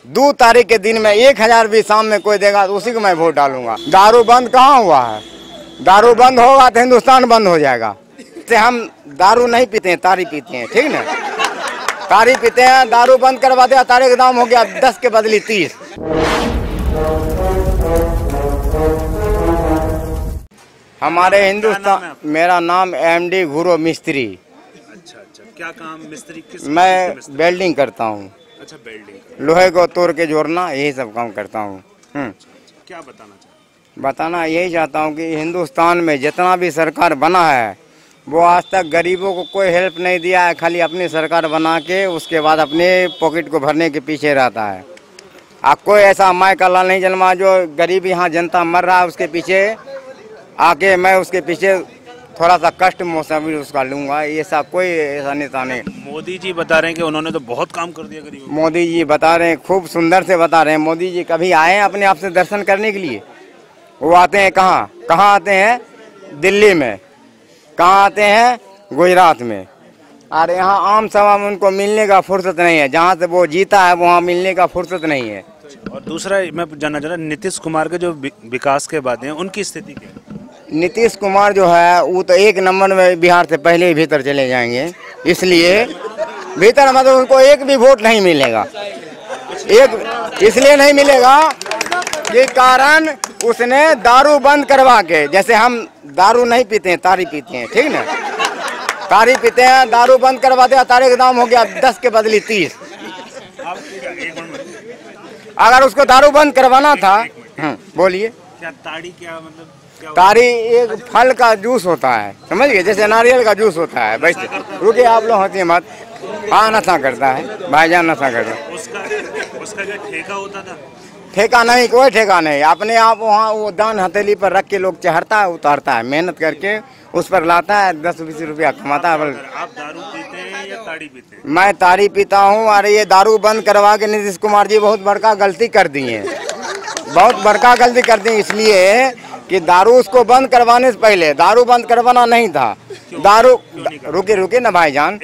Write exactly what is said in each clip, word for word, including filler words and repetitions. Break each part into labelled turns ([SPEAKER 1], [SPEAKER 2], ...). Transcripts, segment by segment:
[SPEAKER 1] दो तारीख के दिन में एक हजार भी शाम में कोई देगा तो उसी को मैं वोट डालूंगा। दारू बंद कहाँ हुआ है? दारू बंद होगा तो हिंदुस्तान बंद हो जाएगा। से हम दारू नहीं पीते हैं, तारी पीते हैं, ठीक ना? तारी पीते हैं, दारू बंद करवा दिया, तारी का दाम हो गया दस के बदली तीस। हमारे हिंदुस्तान, मेरा नाम एम डी घुरो मिस्त्री।
[SPEAKER 2] अच्छा अच्छा, क्या काम मिस्त्री किस?
[SPEAKER 1] मैं वेल्डिंग करता हूँ।
[SPEAKER 2] अच्छा, वेल्डिंग,
[SPEAKER 1] लोहे को तोड़ के जोड़ना, यही सब काम करता हूँ।
[SPEAKER 2] क्या बताना चाहते?
[SPEAKER 1] बताना यही चाहता हूँ कि हिंदुस्तान में जितना भी सरकार बना है वो आज तक गरीबों को कोई हेल्प नहीं दिया है। खाली अपनी सरकार बना के उसके बाद अपने पॉकेट को भरने के पीछे रहता है। आप कोई ऐसा माय का लाल नहीं जन्मा जो गरीब यहाँ जनता मर रहा है उसके पीछे आके मैं उसके पीछे थोड़ा सा कष्ट मौसमी उसका लूँगा। ऐसा कोई ऐसा नेता नहीं।
[SPEAKER 2] मोदी जी बता रहे हैं कि उन्होंने तो बहुत काम कर दिया गरीबों।
[SPEAKER 1] मोदी जी बता रहे हैं, खूब सुंदर से बता रहे हैं। मोदी जी कभी आए हैं अपने आप से दर्शन करने के लिए? वो आते हैं कहाँ कहाँ आते हैं? दिल्ली में। कहाँ आते हैं? गुजरात में। और यहाँ आम सभा में उनको मिलने का फुर्सत नहीं है। जहाँ से वो जीता है वहाँ मिलने का फुर्सत नहीं है।
[SPEAKER 2] और दूसरा मैं जानना चाह रहा नीतीश कुमार के जो विकास के बाद हैं उनकी स्थिति क्या है?
[SPEAKER 1] नीतीश कुमार जो है वो तो एक नंबर में बिहार से पहले ही भीतर चले जाएंगे। इसलिए भीतर मतलब उनको एक भी वोट नहीं मिलेगा। एक इसलिए नहीं मिलेगा कि कारण उसने दारू बंद करवा के, जैसे हम दारू नहीं पीते हैं, तारी पीते हैं, ठीक ना? तारी पीते हैं, दारू बंद करवा दिया, तारी का दाम हो गया दस के बदली तीस। अगर उसको दारू बंद करवाना था, बोलिए
[SPEAKER 2] क्या ताड़ी क्या मतलब क्या?
[SPEAKER 1] तारी एक फल का जूस होता है, समझ गए? जैसे नारियल का जूस होता है वैसे। रुकिए आप लोग हंसी मत। हाँ, नशा करता है भाईजान, नशा करता है।
[SPEAKER 2] उसका उसका क्या ठेका होता था?
[SPEAKER 1] ठेका नहीं, कोई ठेका नहीं। अपने आप वहाँ वो दान हथेली पर रख के लोग चढ़ता है, उतारता है, मेहनत करके उस पर लाता है, दस बीस रुपया कमाता है।
[SPEAKER 2] आप दारू पीते हैं या ताड़ी पीते हैं?
[SPEAKER 1] मैं तारी पीता हूँ। और ये दारू बंद करवा के नीतीश कुमार जी बहुत बड़का गलती कर दी है, बहुत बड़का गलती कर दी। इसलिए कि दारू उसको बंद करवाने से पहले दारू बंद करवाना नहीं था। दारू रुके रुके ना भाईजान,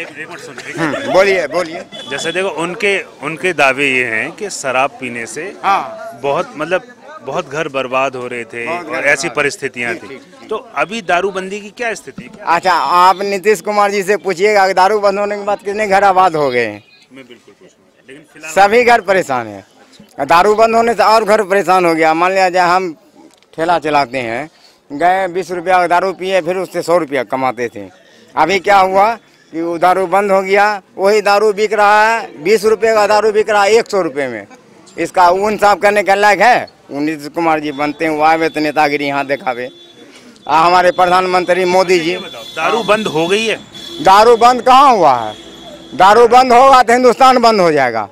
[SPEAKER 1] बोलिए बोलिए।
[SPEAKER 2] जैसे देखो उनके उनके दावे ये हैं कि शराब पीने से
[SPEAKER 1] हाँ
[SPEAKER 2] बहुत मतलब बहुत घर बर्बाद हो रहे थे और ऐसी परिस्थितियां थी। तो अभी दारूबंदी की क्या स्थिति है?
[SPEAKER 1] अच्छा, आप नीतीश कुमार जी से पूछिएगा कि दारू बंद होने के बाद कितने घर आबाद हो गए?
[SPEAKER 2] मैं बिल्कुल पूछूंगा, लेकिन फिलहाल
[SPEAKER 1] सभी घर परेशान है। दारू बंद होने से और घर परेशान हो गया। मान लिया जाए हम ठेला चलाते हैं, गए बीस रुपया का दारू पिए, फिर उससे सौ रुपया कमाते थे। अभी क्या हुआ कि वो दारू बंद हो गया, वही दारू बिक रहा है, बीस रुपये का दारू बिक रहा है एक सौ रुपये में। इसका इंसाफ करने का लायक है? नीतीश कुमार जी बनते हैं, वो आवे तो नेतागिरी यहाँ दिखावे। हमारे प्रधानमंत्री मोदी जी।
[SPEAKER 2] दारू बंद हो गई है?
[SPEAKER 1] दारू बंद कहाँ हुआ है? दारू बंद होगा तो हिंदुस्तान बंद हो जाएगा।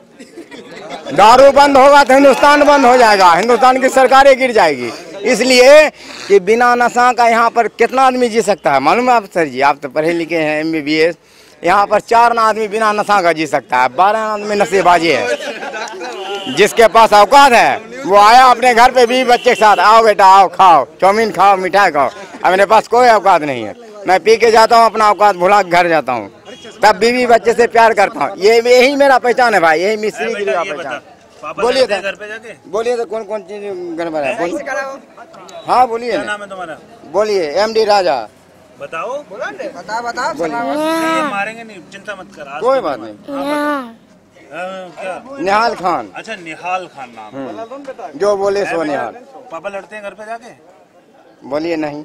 [SPEAKER 1] दारू बंद होगा तो हिंदुस्तान बंद हो जाएगा, हिंदुस्तान की सरकारें गिर जाएगी। इसलिए कि बिना नशा का यहाँ पर कितना आदमी जी सकता है मालूम है आप सर जी? आप तो पढ़े लिखे हैं, एम बी बी एस। यहाँ पर चार आदमी बिना नशा का जी सकता है, बारह आदमी नशेबाजी है। जिसके पास औकात है वो आया अपने घर पे बीवी बच्चे के साथ, आओ बेटा आओ खाओ, चाउमीन खाओ, मिठाई खाओ। अपने पास कोई औकात नहीं है। मैं पी के जाता हूँ, अपना औकात भुला घर जाता हूँ, तब बीवी बच्चे से प्यार करता हूँ। ये यही मेरा पहचान है भाई, यही मिस्त्री की पहचान। बोलिए तो, घर पे जाके बोलिए तो कौन कौन चीज गड़बड़ है? बोलिए। हाँ बोलिए।
[SPEAKER 2] क्या नाम है तुम्हारा?
[SPEAKER 1] बोलिए। M D Raja.
[SPEAKER 2] बताओ
[SPEAKER 3] बता बता
[SPEAKER 2] मारेंगे नहीं, चिंता मत कर।
[SPEAKER 1] कोई बात नहीं।
[SPEAKER 2] क्या?
[SPEAKER 1] निहाल खान।
[SPEAKER 2] अच्छा, निहाल खान नाम।
[SPEAKER 1] जो बोले सो निहाल।
[SPEAKER 2] पापा लड़ते हैं घर पे जाके?
[SPEAKER 1] बोलिए नहीं।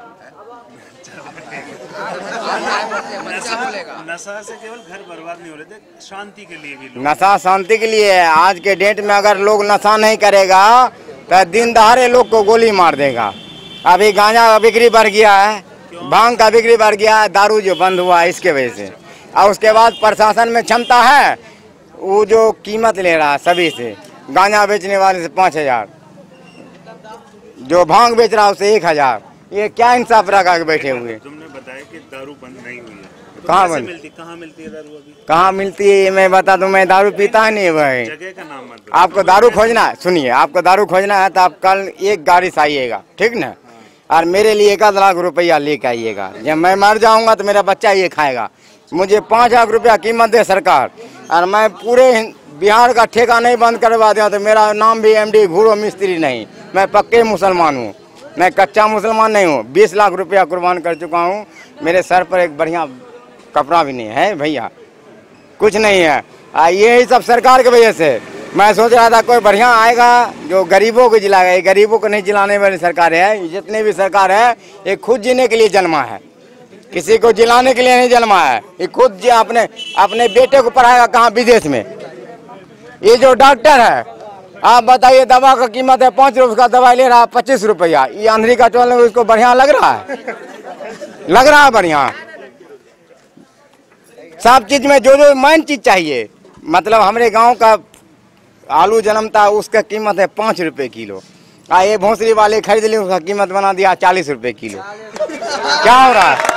[SPEAKER 2] नशा से केवल घर बर्बाद नहीं हो रहे थे, शांति के लिए भी लोग।
[SPEAKER 1] नशा शांति के लिए है। आज के डेट में अगर लोग नशा नहीं करेगा तो दिन दहाड़े लोग को गोली मार देगा। अभी गांजा का बिक्री बढ़ गया है, भांग का बिक्री बढ़ गया है, दारू जो बंद हुआ है इसके वजह से। और उसके बाद प्रशासन में क्षमता है, वो जो कीमत ले रहा है सभी से, गांजा बेचने वाले से पाँच हजार, जो भांग बेच रहा है उसे एक हजार। ये क्या इंसाफ रखा के बैठे हुए?
[SPEAKER 2] तुमने बताया कि दारू बंद नहीं हुई है, तो
[SPEAKER 1] कहाँ
[SPEAKER 2] कैसे
[SPEAKER 1] बंद?
[SPEAKER 2] मिलती? कहाँ मिलती है दारू अभी?
[SPEAKER 1] कहाँ मिलती है मैं बता दूं, मैं दारू पीता नहीं भाई।
[SPEAKER 2] जगह का नाम मत।
[SPEAKER 1] आपको दारू खोजना है, सुनिए, आपको दारू खोजना है तो आप कल एक गाड़ी से आइएगा, ठीक ना? और मेरे लिए एक आध लाख रुपया लेके आइएगा। जब मैं मर जाऊंगा तो मेरा बच्चा ये खाएगा। मुझे पाँच लाख रुपया कीमत दे सरकार, और मैं पूरे बिहार का ठेका नहीं बंद करवा दिया तो मेरा नाम भी एमडी घूरो मिस्त्री नहीं, मैं पक्के मुसलमान हूँ, मैं कच्चा मुसलमान नहीं हूँ। बीस लाख रुपया कुर्बान कर चुका हूँ, मेरे सर पर एक बढ़िया कपड़ा भी नहीं है भैया, कुछ नहीं है। यही सब सरकार की वजह से मैं सोच रहा था कोई बढ़िया आएगा जो गरीबों को जिलाएगा, ये गरीबों को नहीं जिलाने वाली सरकार है। जितने भी सरकार है ये खुद जीने के लिए जन्मा है, किसी को जिलाने के लिए नहीं जन्मा है। ये खुद अपने अपने बेटे को पढ़ाएगा कहाँ, विदेश में। ये जो डॉक्टर है, आप बताइए दवा का कीमत है पाँच रुपये का दवाई ले रहा है पच्चीस रुपया। ये अंधेरी का टोल उसको बढ़िया लग रहा है, लग रहा है बढ़िया। सब चीज में जो जो मेन चीज चाहिए, मतलब हमारे गांव का आलू जन्मता उसका कीमत है पाँच रुपए किलो, आ ये भोसरी वाले खरीद ली उसका कीमत बना दिया चालीस रुपए किलो। क्या हो रहा है?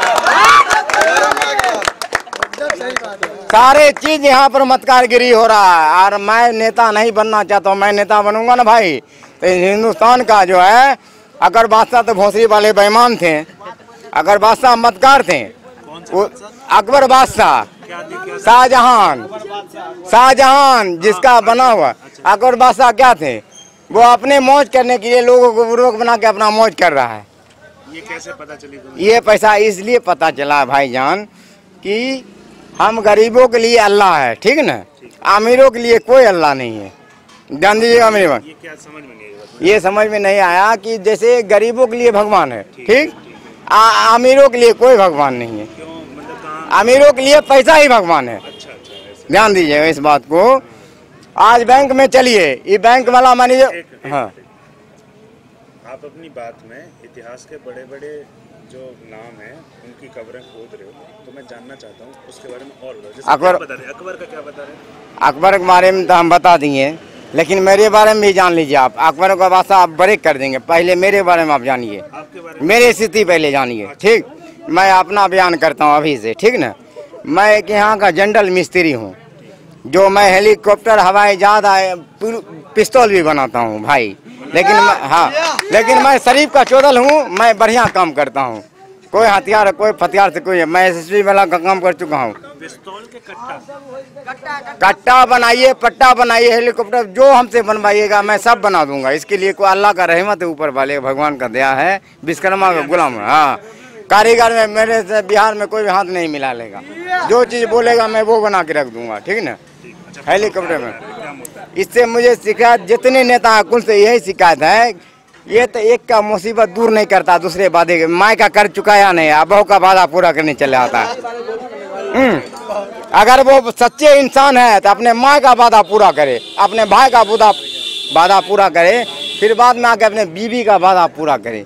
[SPEAKER 1] सारे चीज यहाँ पर मतकारगिरी हो रहा है। और मैं नेता नहीं बनना चाहता हूँ, मैं नेता बनूंगा ना भाई तो हिंदुस्तान का जो है, अगर बादशाह तो भोसरी वाले बेईमान थे, अगर बादशाह मतकार थे, अकबर बादशाह, शाहजहान, शाहजहान जिसका बना हुआ अकबर बादशाह क्या थे, वो अपने मौज करने के लिए लोगों को बुर्बक बना के अपना मौज कर रहा है।
[SPEAKER 2] ये कैसे पता चली?
[SPEAKER 1] ये पैसा इसलिए पता चला भाईजान कि हम गरीबों के लिए अल्लाह है, ठीक ना, अमीरों के लिए कोई अल्लाह नहीं है। जान दीजिएगा मेरी बात।
[SPEAKER 2] ये क्या समझ में नहीं,
[SPEAKER 1] ये समझ में नहीं आया कि जैसे गरीबों के लिए भगवान है, ठीक, अमीरों के लिए कोई भगवान नहीं है। अमीरों के लिए पैसा ही भगवान है।
[SPEAKER 2] अच्छा, अच्छा,
[SPEAKER 1] ध्यान दीजिएगा इस बात को। आज बैंक में चलिए, ये बैंक वाला मैनेजर, हाँ,
[SPEAKER 2] आप अपनी बात में इतिहास के बड़े बड़े जो नाम हैं उनकी खबरें खोद रहे हो, तो मैं जानना चाहता हूँ उसके बारे में और बताओ।
[SPEAKER 1] अकबर,
[SPEAKER 2] अकबर का क्या बता रहे?
[SPEAKER 1] अकबर के बारे में तो हम बता दिए, लेकिन मेरे बारे में भी जान लीजिए आप। अकबर का बादशाह आप ब्रेक कर देंगे, पहले मेरे बारे में आप जानिए, मेरी स्थिति पहले जानिए, ठीक। मैं अपना बयान करता हूँ अभी से, ठीक ना। मैं एक यहाँ का जनरल मिस्त्री हूँ, जो मैं हेलीकॉप्टर, हवाई जहाज, पिस्तौल भी बनाता हूँ भाई। लेकिन मैं, हाँ, लेकिन मैं शरीफ का चौधल हूँ, मैं बढ़िया काम करता हूँ। कोई हथियार, कोई हथियार से कोई, मैं एसएसबी वाला का काम कर चुका हूँ।
[SPEAKER 2] पिस्तौल के कट्टा,
[SPEAKER 1] कट्टा बनाइए, पट्टा बनाइए, हेलीकॉप्टर जो हमसे बनवाइएगा मैं सब बना दूंगा। इसके लिए कोई अल्लाह का रहमत है ऊपर वाले, भगवान का दया है, विश्वकर्मा का गुलाम। हाँ, कारीगर में मेरे से बिहार में कोई हाथ नहीं मिला लेगा, जो चीज बोलेगा मैं वो बना के रख दूंगा, ठीक ना। हेलीकॉप्टर में इससे मुझे शिकायत, जितने नेता हैं कुल से यही शिकायत है, ये तो एक का मुसीबत दूर नहीं करता, दूसरे वादे माँ का कर चुकाया नहीं, अबो का वादा पूरा करने चले आता है। अगर वो सच्चे इंसान है तो अपने माँ का वादा पूरा करे, अपने भाई का वादा वादा पूरा करे, फिर बाद में आके अपने बीवी का वादा पूरा करे।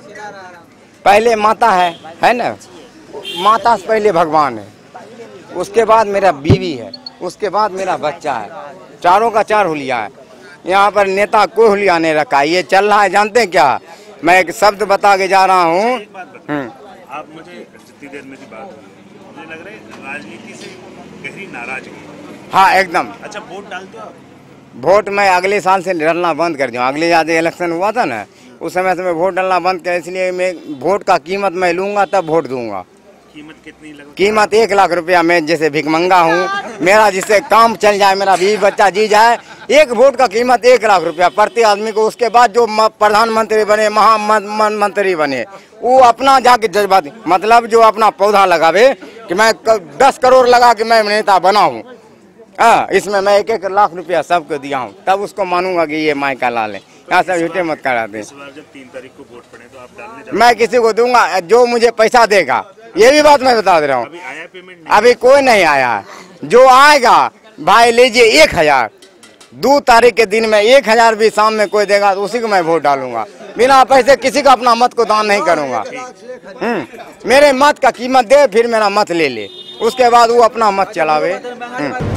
[SPEAKER 1] पहले माता है है ना, माता से पहले भगवान है, उसके बाद मेरा बीवी है, उसके बाद मेरा बच्चा है, चारों का चार हुलिया है। यहाँ पर नेता कोई हुलिया नहीं रखा, ये चल रहा है। जानते हैं क्या, मैं एक शब्द बता के जा रहा हूँ।
[SPEAKER 2] आप मुझे जितनी देर में बात हुई, मुझे लग रहा है राजनीति से गहरी नाराजगी।
[SPEAKER 1] हाँ एकदम।
[SPEAKER 2] अच्छा, वोट डालते हो आप?
[SPEAKER 1] वोट मैं अगले साल से डालना बंद कर दूँ। अगले ज्यादा इलेक्शन हुआ था ना, उस समय से मैं वोट डालना बंद कर, इसलिए मैं वोट का कीमत मैं लूंगा तब वोट दूंगा।
[SPEAKER 2] कीमत कितनी लग?
[SPEAKER 1] कीमत एक लाख रुपया। मैं जैसे भिखमंगा हूँ, मेरा जिससे काम चल जाए, मेरा बीवी बच्चा जी जाए, एक वोट का कीमत एक लाख रुपया प्रति आदमी को। उसके बाद जो प्रधानमंत्री बने, महामंत्री बने, वो अपना जाके जज्बात, मतलब जो अपना पौधा लगावे कि मैं दस करोड़ लगा के मैं नेता बना हूँ, हाँ, इसमें मैं एक एक लाख रुपया सबको दिया हूँ, तब उसको मानूंगा कि ये माई का लाल है। यहाँ सब झूठे मत कराते।
[SPEAKER 2] इस बार जब तीन तारीख को वोट पड़े तो आप डालने जाओगे?
[SPEAKER 1] मैं किसी को दूंगा जो मुझे पैसा देगा, ये भी बात मैं बता दे रहा हूँ।
[SPEAKER 2] अभी आया पेमेंट?
[SPEAKER 1] अभी कोई नहीं आया। जो आएगा भाई लीजिए एक हजार, दो तारीख के दिन में एक हजार भी शाम में कोई देगा तो उसी को मैं वोट डालूंगा। बिना पैसे किसी का अपना मत को दान नहीं करूंगा। हम्म मेरे मत का कीमत दे, फिर मेरा मत ले ले, उसके बाद वो अपना मत चलावे।